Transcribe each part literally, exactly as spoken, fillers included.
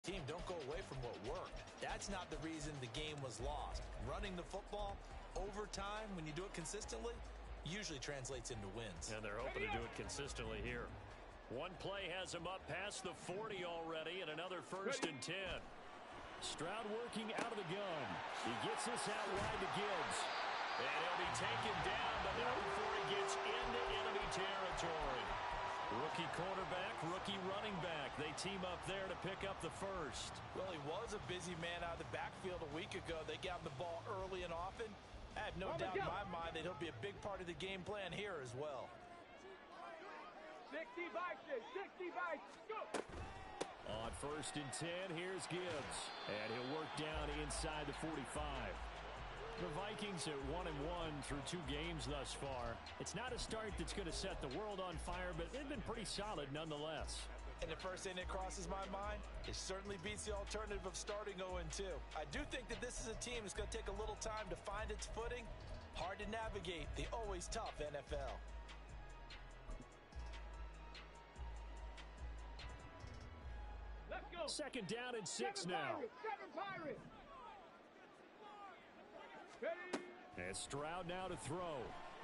Team, don't go away from what worked. That's not the reason the game was lost. Running the football over time, when you do it consistently, usually translates into wins. And they're hoping to do it consistently here. One play has him up past the forty already, and another first and ten. Stroud working out of the gun. He gets this out wide to Gibbs. And he'll be taken down, but not before he gets into enemy territory. Rookie quarterback, rookie running back. They team up there to pick up the first. Well, he was a busy man out of the backfield a week ago. They got him the ball early and often. I have no doubt in my mind that he'll be a big part of the game plan here as well. sixty Vikings, sixty Vikings, go! On first and ten, here's Gibbs. And he'll work down inside the forty-five. The Vikings at one and one through two games thus far. It's not a start that's going to set the world on fire, but they've been pretty solid nonetheless. And the first thing that crosses my mind, it certainly beats the alternative of starting oh and two. I do think that this is a team that's going to take a little time to find its footing. Hard to navigate the always tough N F L. Let's go. Second down and six Seven now. Pirates, seven Pirates. Ready. And Stroud now to throw.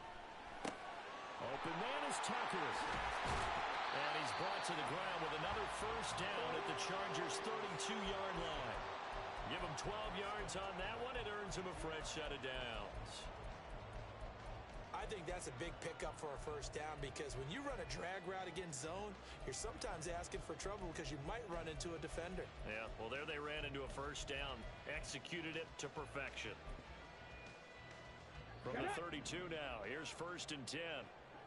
Open man is Tucker. And he's brought to the ground with another first down at the Chargers' thirty-two-yard line. Give him twelve yards on that one. It earns him a fresh set of downs. I think that's a big pickup for a first down because when you run a drag route against zone, you're sometimes asking for trouble because you might run into a defender. Yeah, well, there they ran into a first down. Executed it to perfection. From the thirty-two now, here's first and ten.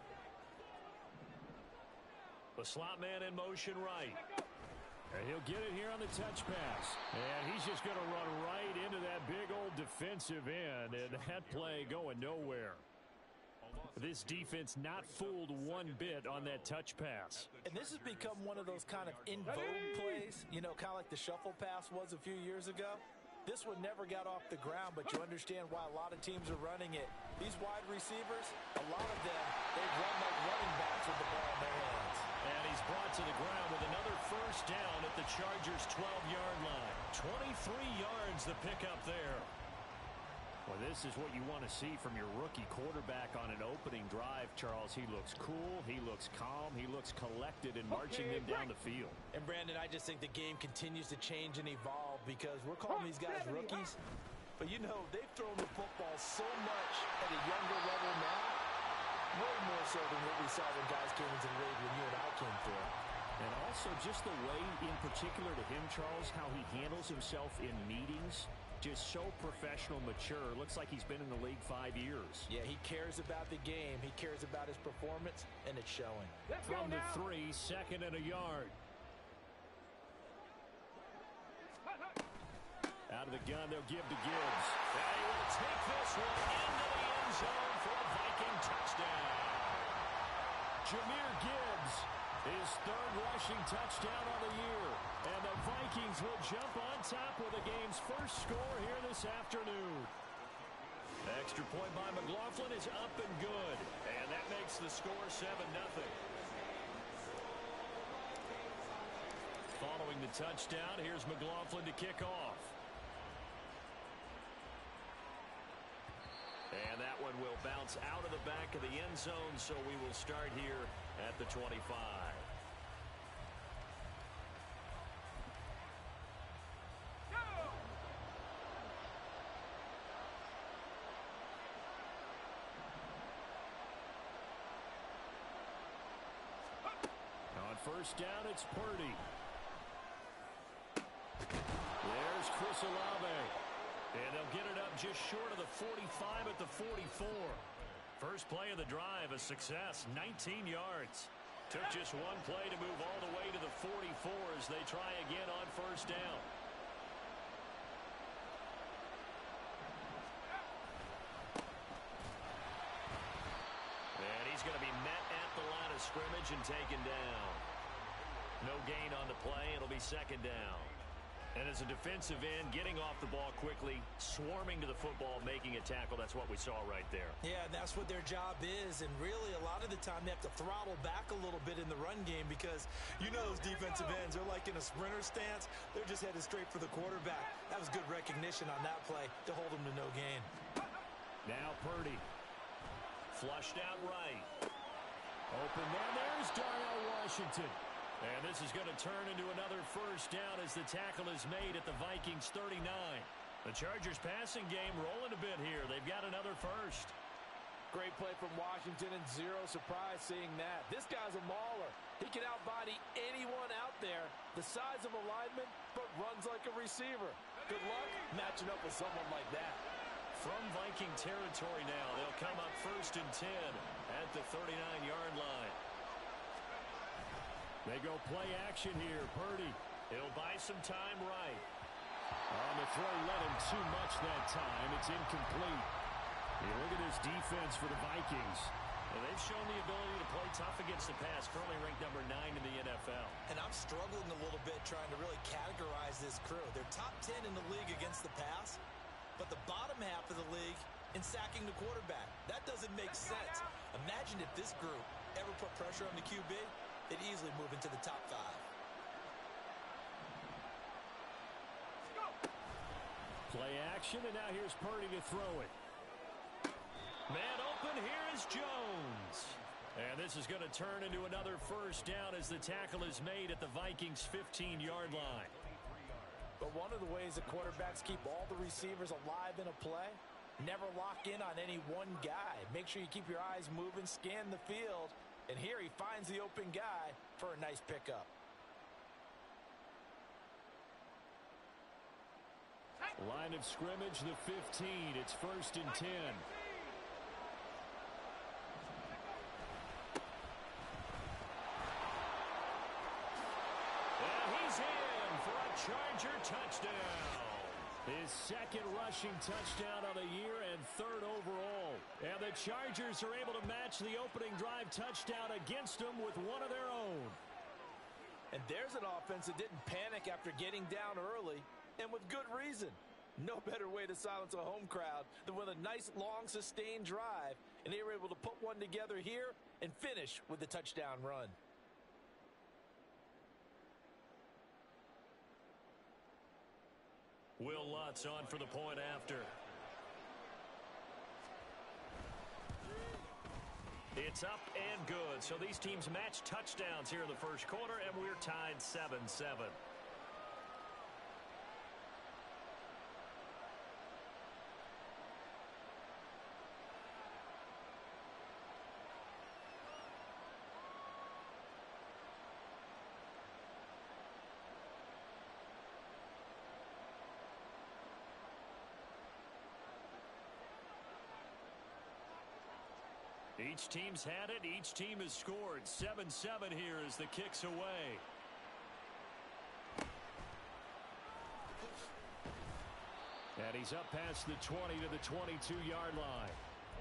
The slot man in motion right. And he'll get it here on the touch pass. And he's just going to run right into that big old defensive end. And that play going nowhere. This defense not fooled one bit on that touch pass. And this has become one of those kind of in vogue plays, you know, kind of like the shuffle pass was a few years ago. This one never got off the ground, but you understand why a lot of teams are running it. These wide receivers, a lot of them, they run like running backs with the ball in their hands. And he's brought to the ground with another first down at the Chargers' twelve-yard line. twenty-three yards the pickup there. Well, this is what you want to see from your rookie quarterback on an opening drive, Charles. He looks cool, he looks calm, he looks collected in marching them down the field. And, Brandon, I just think the game continues to change and evolve because we're calling these guys rookies. But, you know, they've thrown the football so much at a younger level now, way more so than what we saw when guys came into the league when you and I came through. And also just the way, in particular to him, Charles, how he handles himself in meetings. Just so professional, mature. Looks like he's been in the league five years. Yeah, he cares about the game. He cares about his performance, and it's showing. Let's From go the now. three, second and a yard. Out of the gun, they'll give to Gibbs. And he will take this one into the end zone for a Viking touchdown. Jahmyr Gibbs, his third rushing touchdown on the year. And the Vikings will jump on top with the game's first score here this afternoon. Extra point by McLaughlin is up and good. And that makes the score seven nothing. Following the touchdown, here's McLaughlin to kick off. And that one will bounce out of the back of the end zone, so we will start here at the twenty-five. On first down, it's Purdy. There's Chris Olave. And they'll get it up just short of the forty-five at the forty-four. First play of the drive, a success, nineteen yards. Took just one play to move all the way to the forty-four as they try again on first down. And he's going to be met at the line of scrimmage and taken down. No gain on the play. It'll be second down. And as a defensive end, getting off the ball quickly, swarming to the football, making a tackle, that's what we saw right there. Yeah, and that's what their job is. And really, a lot of the time, they have to throttle back a little bit in the run game because you know those defensive ends, they're like in a sprinter stance. They're just headed straight for the quarterback. That was good recognition on that play to hold them to no gain. Now Purdy. Flushed out right. Open man. There's Darnell Washington. And this is going to turn into another first down as the tackle is made at the Vikings thirty-nine. The Chargers passing game rolling a bit here. They've got another first. Great play from Washington and zero surprise seeing that. This guy's a mauler. He can outbody anyone out there. The size of a lineman, but runs like a receiver. Good luck matching up with someone like that. From Viking territory now, they'll come up first and ten at the thirty-nine-yard line. They go play action here. Purdy. He'll buy some time right. On the throw, let him too much that time. It's incomplete. You look at this defense for the Vikings. Well, they've shown the ability to play tough against the pass, currently ranked number nine in the N F L. And I'm struggling a little bit trying to really categorize this crew. They're top ten in the league against the pass, but the bottom half of the league in sacking the quarterback. That doesn't make sense. Imagine if this group ever put pressure on the Q B, they'd easily move into the top five. Play action, and now here's Purdy to throw it. Man open, here is Jones. And this is going to turn into another first down as the tackle is made at the Vikings fifteen-yard line. But one of the ways that quarterbacks keep all the receivers alive in a play, never lock in on any one guy. Make sure you keep your eyes moving, scan the field, and here he finds the open guy for a nice pickup. Line of scrimmage, the fifteen. It's first and ten. And he's in for a Charger touchdown. His second rushing touchdown of the year and third overall. And the Chargers are able to match the opening drive touchdown against them with one of their own. And there's an offense that didn't panic after getting down early, and with good reason. No better way to silence a home crowd than with a nice, long, sustained drive. And they were able to put one together here and finish with the touchdown run. Will Lutz on for the point after. It's up and good. So these teams match touchdowns here in the first quarter, and we're tied seven seven. Each team's had it. Each team has scored. seven seven here as the kick's away. And he's up past the twenty to the twenty-two-yard line.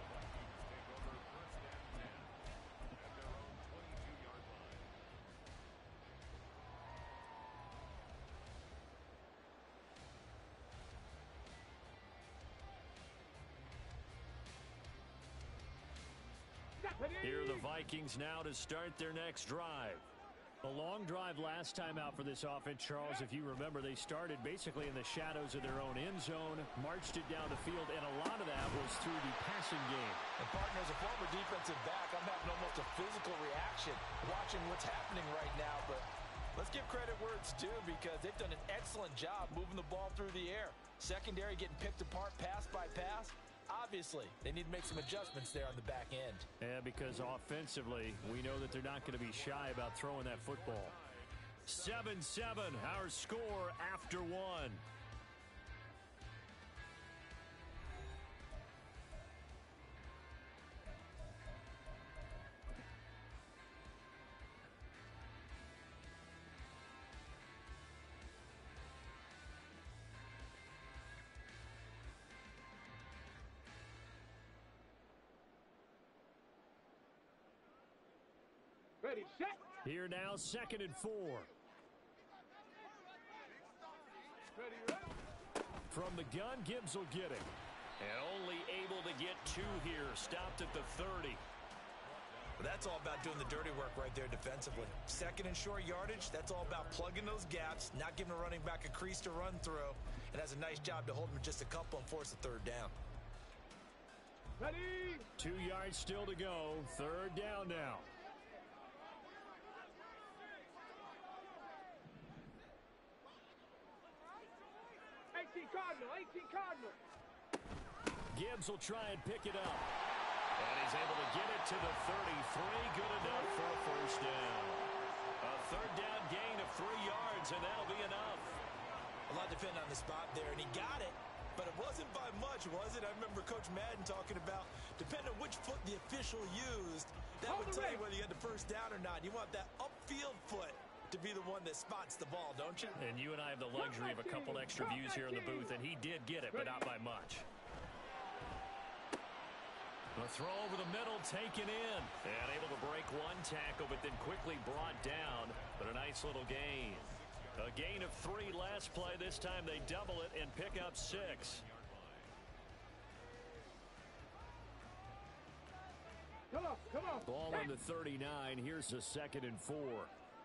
Here are the Vikings now to start their next drive. A long drive last time out for this offense, Charles. If you remember, they started basically in the shadows of their own end zone, marched it down the field, and a lot of that was through the passing game. And partner, as a former defensive back, I'm having almost a physical reaction watching what's happening right now. But let's give credit where it's due because they've done an excellent job moving the ball through the air. Secondary getting picked apart pass by pass. Obviously, they need to make some adjustments there on the back end. Yeah, because offensively, we know that they're not going to be shy about throwing that football. seven seven, our score after one. Ready, set. Here now, second and four. From the gun, Gibbs will get it. And only able to get two here. Stopped at the thirty. Well, that's all about doing the dirty work right there defensively. Second and short yardage, that's all about plugging those gaps, not giving a running back a crease to run through, and has a nice job to hold him just a couple and force a third down. Ready? Two yards still to go. Third down now. eighteen Cardinal, eighteen Cardinal. Gibbs will try and pick it up. And he's able to get it to the thirty-three. Good enough for a first down. A third down gain of three yards, and that'll be enough. A lot depending on the spot there, and he got it, but it wasn't by much, was it? I remember Coach Madden talking about, depending on which foot the official used, that would tell you whether you had the first down or not. You want that upfield foot to be the one that spots the ball, don't you? And you and I have the luxury of a couple extra views here in the booth, and he did get it, but not by much. The throw over the middle, taken in. And able to break one tackle, but then quickly brought down. But a nice little gain. A gain of three last play. This time they double it and pick up six. Come on, come on. Ball on the thirty-nine. Here's a second and four.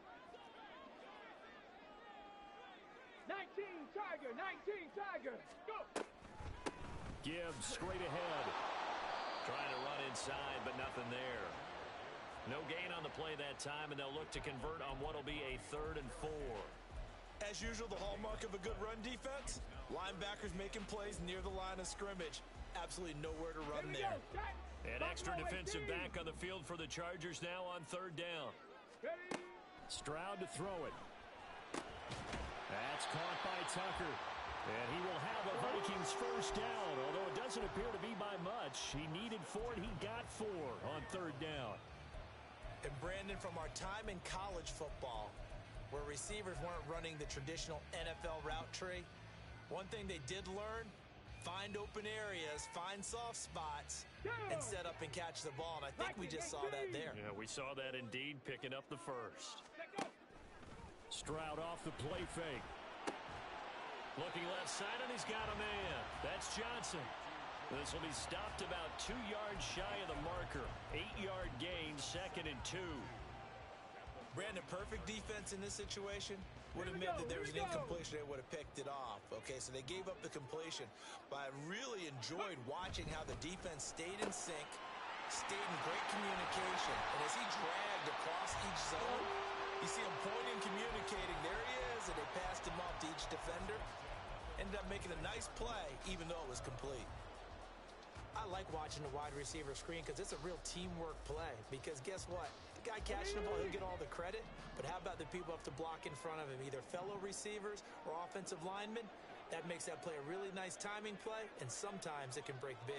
nineteen Tiger, nineteen Tiger. Go. Gibbs straight ahead. Trying to run inside, but nothing there. No gain on the play that time, and they'll look to convert on what will be a third and four. As usual, the hallmark of a good run defense, linebackers making plays near the line of scrimmage. Absolutely nowhere to run there. An extra defensive back on the field for the Chargers now on third down. Stroud to throw it. That's caught by Tucker. And he will have a Vikings first down, although it doesn't appear to be by much. He needed four, and he got four on third down. And Brandon, from our time in college football, where receivers weren't running the traditional N F L route tree, one thing they did learn, find open areas, find soft spots, and set up and catch the ball. And I think we just saw that there. Yeah, we saw that indeed, picking up the first. Stroud off the play fake. Looking left side, and he's got a man. That's Johnson. This will be stopped about two yards shy of the marker. Eight-yard gain, second and two. Brandon, perfect defense in this situation would have meant that there was an incompletion. They would have picked it off. Okay, so they gave up the completion. But I really enjoyed watching how the defense stayed in sync, stayed in great communication. And as he dragged across each zone, you see him pointing, communicating. There he is, and they passed him off to each defender. Ended up making a nice play, even though it was complete. I like watching the wide receiver screen because it's a real teamwork play. Because guess what? The guy catching the ball, he'll get all the credit. But how about the people up to block in front of him, either fellow receivers or offensive linemen? That makes that play a really nice timing play, and sometimes it can break big.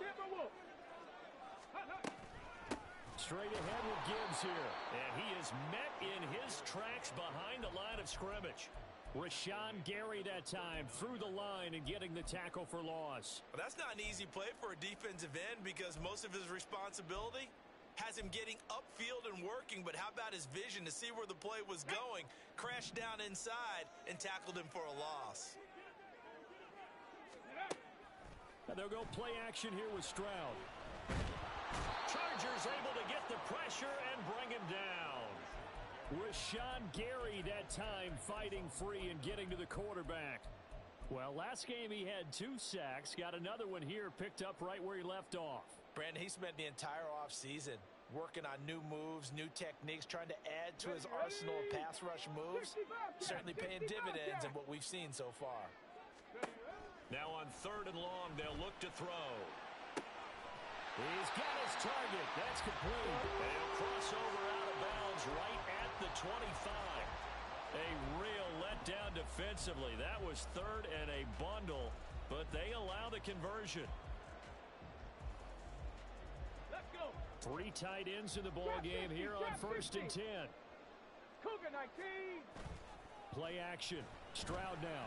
Straight ahead with Gibbs here. And he is met in his tracks behind the line of scrimmage. Rashawn Gary that time through the line and getting the tackle for loss. Well, that's not an easy play for a defensive end because most of his responsibility has him getting upfield and working, but how about his vision to see where the play was going, crashed down inside, and tackled him for a loss. And they'll go play action here with Stroud. Chargers able to get the pressure and bring him down. Rashawn Gary that time fighting free and getting to the quarterback. Well, last game he had two sacks. Got another one here picked up right where he left off. Brandon, he spent the entire offseason working on new moves, new techniques, trying to add to his arsenal of pass rush moves. Certainly paying dividends in what we've seen so far. Now on third and long, they'll look to throw. He's got his target. That's complete. They'll cross over out of bounds right at the twenty-five. A real letdown defensively. That was third and a bundle, but they allow the conversion. Let's go. Three tight ends in the ball game here on first and ten. Cougar nineteen. Play action. Stroud now.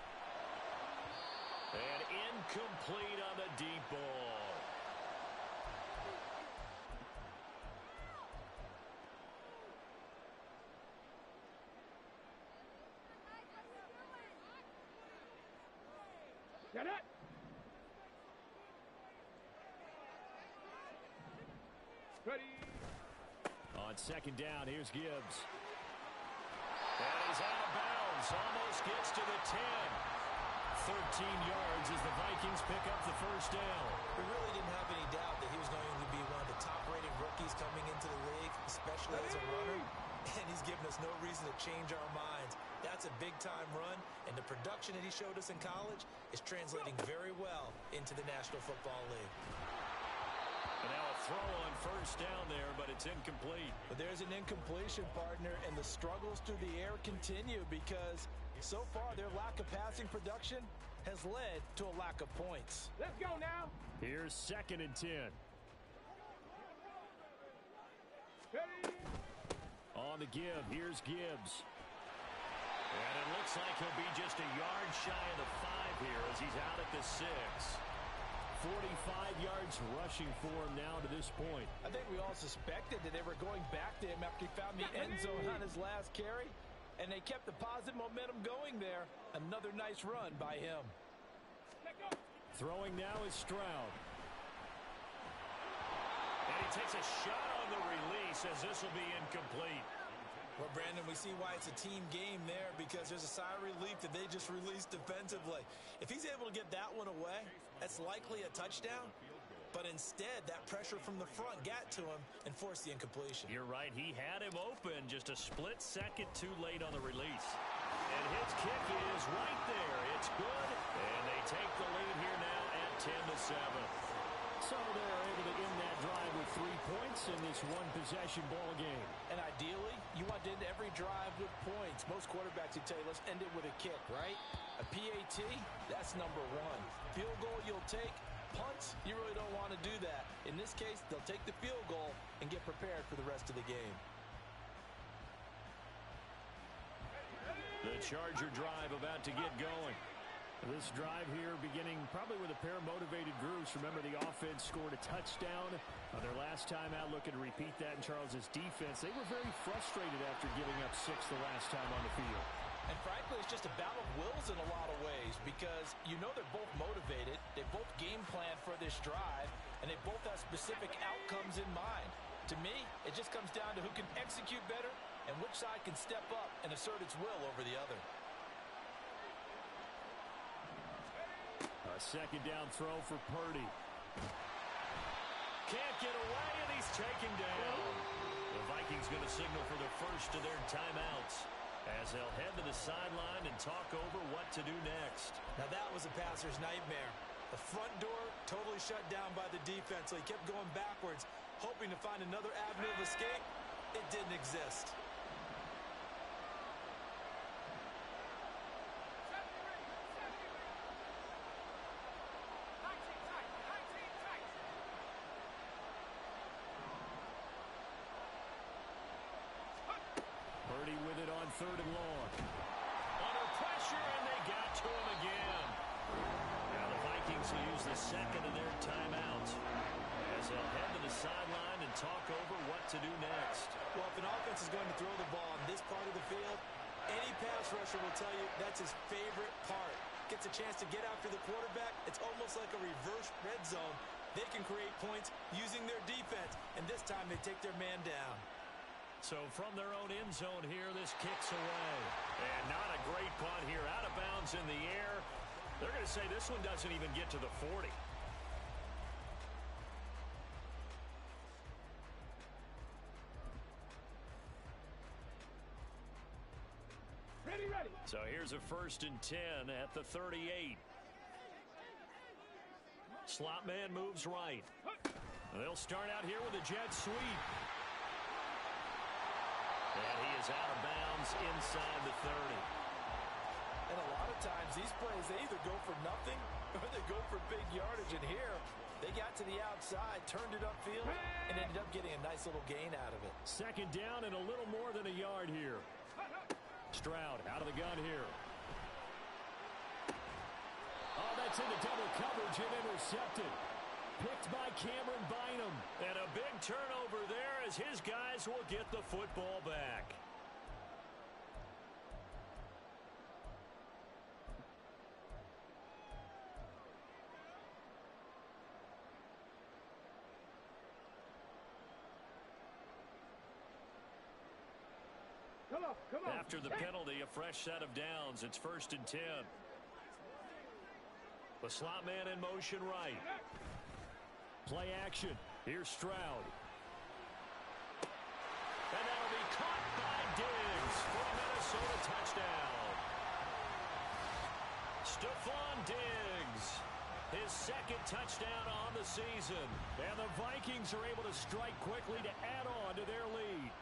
And incomplete on the deep ball. Set it. Ready. On second down, here's Gibbs. And he's out of bounds. Almost gets to the ten. thirteen yards as the Vikings pick up the first down. We really didn't have any doubt that he was going to be one of the top-rated rookies coming into the league, especially as a runner. And he's given us no reason to change our minds. That's a big-time run, and the production that he showed us in college is translating very well into the National Football League. And now a throw on first down there, but it's incomplete. But there's an incompletion, partner, and the struggles through the air continue because so far their lack of passing production has led to a lack of points. Let's go now. Here's second and ten. Ready. On the give, here's Gibbs. And it looks like he'll be just a yard shy of the five here as he's out at the six. forty-five yards rushing for him now to this point. I think we all suspected that they were going back to him after he found the end zone on his last carry, and they kept the positive momentum going there. Another nice run by him. Throwing now is Stroud. And he takes a shot on the release as this will be incomplete. Well, Brandon, we see why it's a team game there because there's a sigh of relief that they just released defensively. If he's able to get that one away, that's likely a touchdown. But instead, that pressure from the front got to him and forced the incompletion. You're right. He had him open just a split second too late on the release. And his kick is right there. It's good. And they take the lead here now at ten to seven. So they're able to end that drive with three points in this one-possession ball game. And ideally, you want to end every drive with points. Most quarterbacks would tell you, let's end it with a kick, right? A P A T, that's number one. Field goal you'll take. Punts, you really don't want to do that. In this case, they'll take the field goal and get prepared for the rest of the game. The Charger drive about to get going. This drive here beginning probably with a pair of motivated groups. Remember, the offense scored a touchdown on their last time out. Looking to repeat that in Charles's defense. They were very frustrated after giving up six the last time on the field. And frankly, it's just a battle of wills in a lot of ways because you know they're both motivated. They both game plan for this drive, and they both have specific outcomes in mind. To me, it just comes down to who can execute better and which side can step up and assert its will over the other. A second down throw for Purdy. Can't get away, and he's taken down. The Vikings going to signal for the first of their timeouts as they'll head to the sideline and talk over what to do next. Now that was a passer's nightmare. The front door totally shut down by the defense, so he kept going backwards, hoping to find another avenue of escape. It didn't exist. Purdy with it on third and long. Under pressure, and they got to him again. Now the Vikings will use the second of their timeouts as they'll head to the sideline and talk over what to do next. Well, if an offense is going to throw the ball in this part of the field, any pass rusher will tell you that's his favorite part. Gets a chance to get after the quarterback. It's almost like a reverse red zone. They can create points using their defense, and this time they take their man down. So from their own end zone here, this kicks away. And not a great punt here. Out of bounds in the air. They're going to say this one doesn't even get to the forty. Ready, ready. So here's a first and ten at the thirty-eight. Slot man moves right. They'll start out here with a jet sweep. And he is out of bounds inside the thirty. And a lot of times these plays, they either go for nothing or they go for big yardage. And here, they got to the outside, turned it upfield, and ended up getting a nice little gain out of it. Second down and a little more than a yard here. Stroud out of the gun here. Oh, that's into double coverage and intercepted. Picked by Cameron Bynum. And a big turnover there as his guys will get the football back. off. Come on. After the penalty, a fresh set of downs. It's first and ten. The slot man in motion right. Play action. Here's Stroud. And that'll be caught by Diggs for a Minnesota touchdown. Stephon Diggs, his second touchdown on the season. And the Vikings are able to strike quickly to add on to their lead.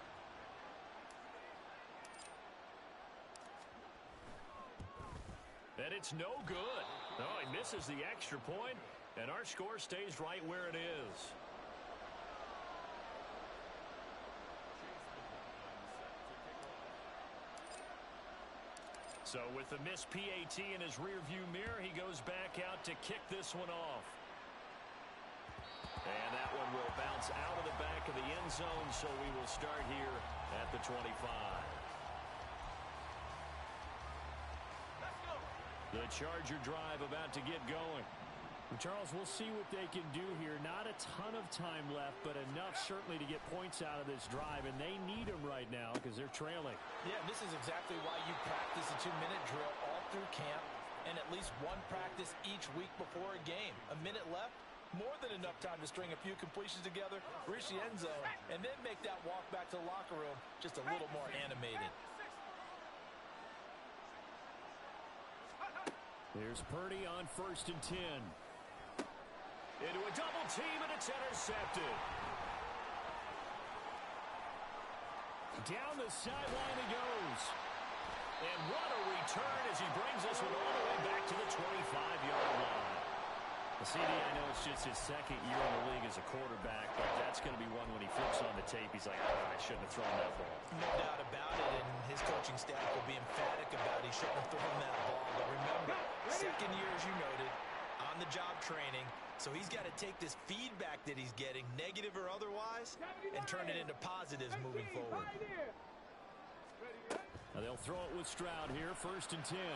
And it's no good. No, he misses the extra point, and our score stays right where it is. So with the missed P A T in his rearview mirror, he goes back out to kick this one off. And that one will bounce out of the back of the end zone, so we will start here at the twenty-five. The Charger drive about to get going. Charles, we'll see what they can do here. Not a ton of time left, but enough certainly to get points out of this drive, and they need them right now because they're trailing. Yeah, this is exactly why you practice a two-minute drill all through camp and at least one practice each week before a game. A minute left, more than enough time to string a few completions together, reach the end zone, and then make that walk back to the locker room just a little more animated. Here's Purdy on first and ten. Into a double team, and it's intercepted. Down the sideline he goes. And what a return as he brings this one all the way back to the twenty-five-yard line. C D, I know it's just his second year in the league as a quarterback, but that's going to be one when he flips on the tape, he's like, oh, I shouldn't have thrown that ball. No doubt about it, and his coaching staff will be emphatic about he shouldn't have thrown that ball. But remember, second year, as you noted, on-the-job training, so he's got to take this feedback that he's getting, negative or otherwise, and turn it into positives moving forward. Now they'll throw it with Stroud here, first and ten.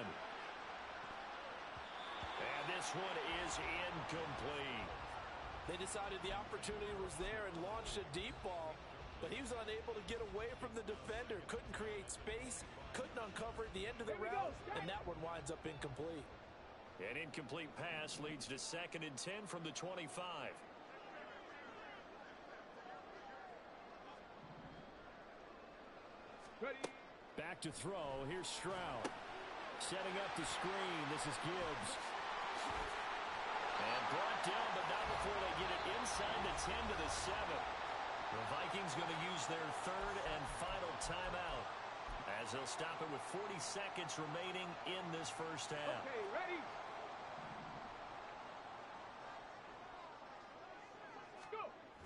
And this one is incomplete. They decided the opportunity was there and launched a deep ball, but he was unable to get away from the defender, couldn't create space, couldn't uncover at the end of the route, and that one winds up incomplete. An incomplete pass leads to second and ten from the twenty-five. Ready. Back to throw. Here's Stroud. Setting up the screen. This is Gibbs. And brought down, but not before they get it inside the ten to the seven. The Vikings going to use their third and final timeout, as they'll stop it with forty seconds remaining in this first half. Okay, ready. Go.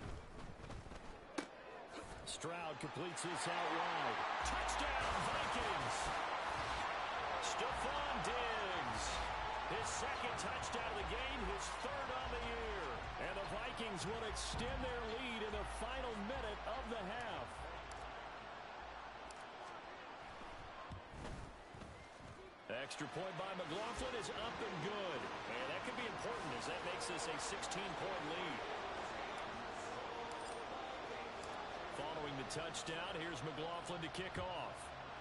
Stroud completes this out wide. Touchdown, Vikings! Stephon Diggs, his second touchdown of the game, his third on the year. And the Vikings will extend their lead in the final minute of the half. Extra point by McLaughlin is up and good. And that could be important as that makes this a sixteen-point lead. Following the touchdown, here's McLaughlin to kick off.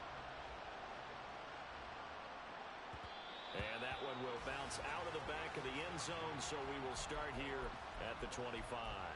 And that one will bounce out of the back of the end zone, so we will start here at the twenty-five.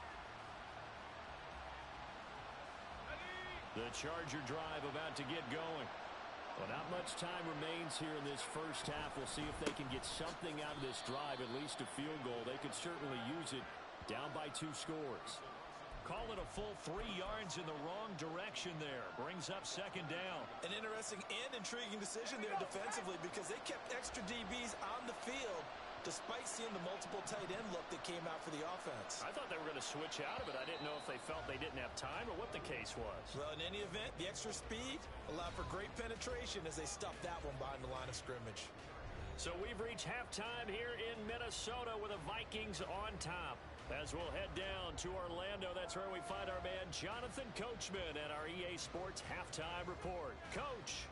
The Charger drive about to get going. Well, not much time remains here in this first half. We'll see if they can get something out of this drive, at least a field goal. They could certainly use it down by two scores. Call it a full three yards in the wrong direction there. Brings up second down. An interesting and intriguing decision there defensively because they kept extra D Bs on the field despite seeing the multiple tight end look that came out for the offense. I thought they were going to switch out of it. I didn't know if they felt they didn't have time or what the case was. Well, in any event, the extra speed allowed for great penetration as they stuffed that one behind the line of scrimmage. So we've reached halftime here in Minnesota with the Vikings on top. As we'll head down to Orlando, that's where we find our man Jonathan Coachman at our E A Sports Halftime Report. Coach.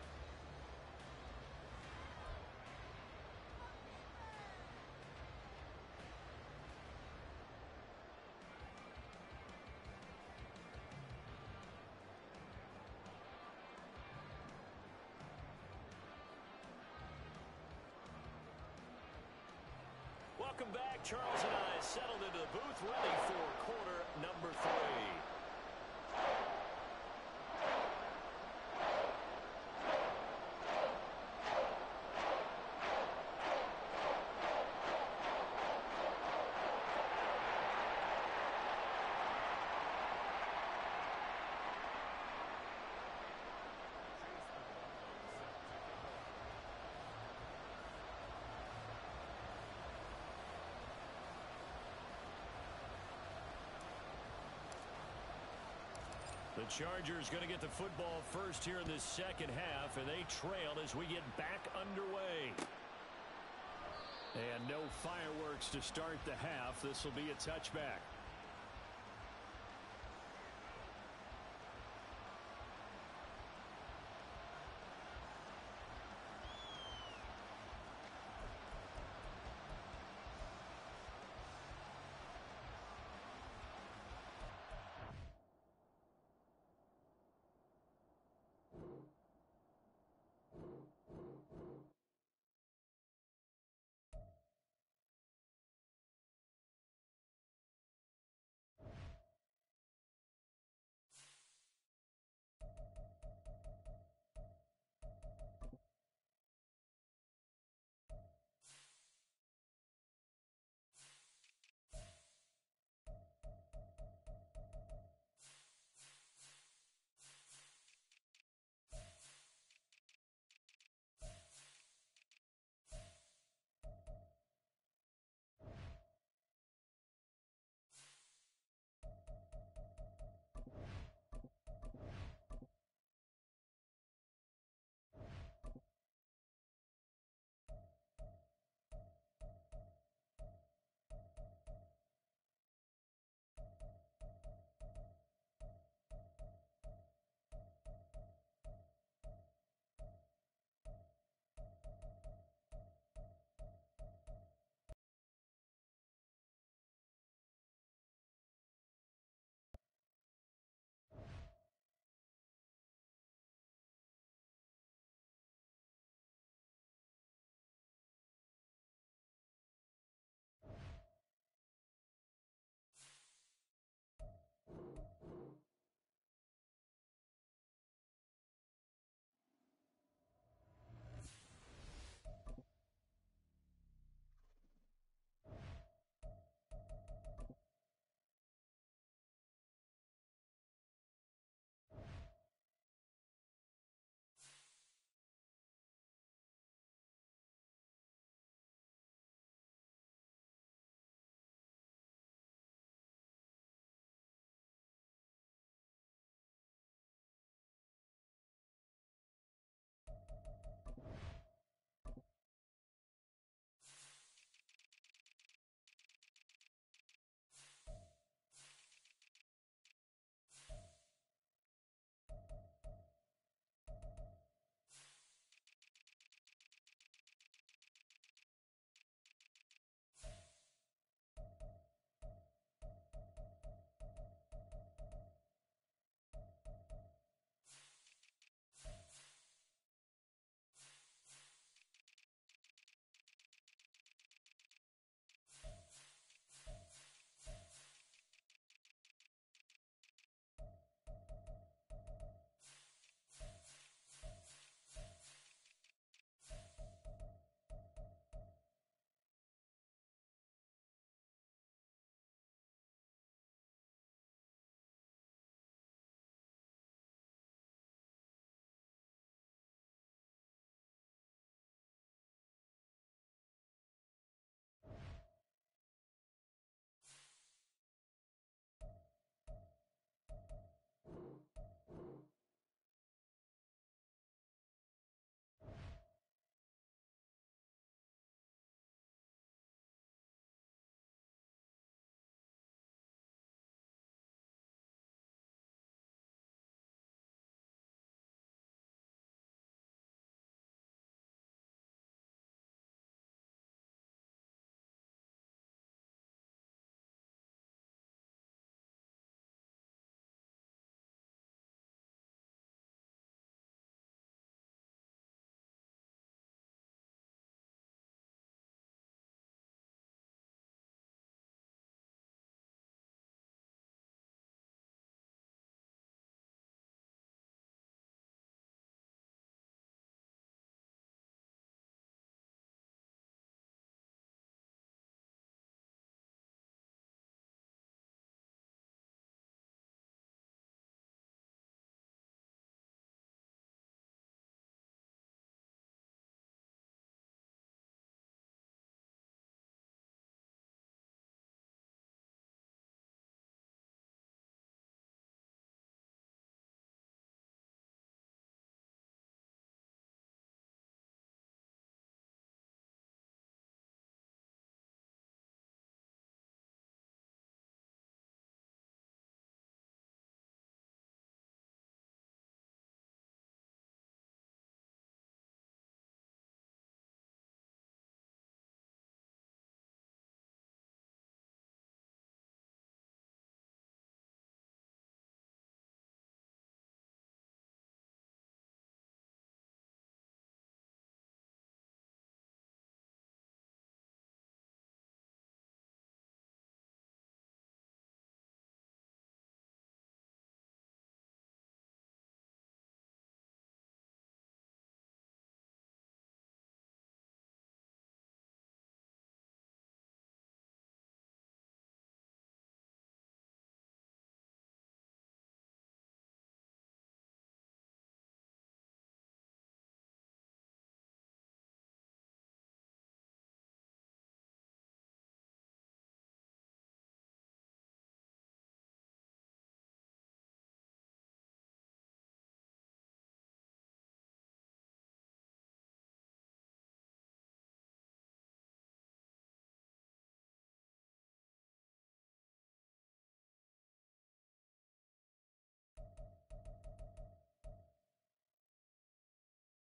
Welcome back. Charles and I settled into the booth, ready for quarter number three. The Chargers going to get the football first here in this second half, and they trail as we get back underway. And no fireworks to start the half. This will be a touchback.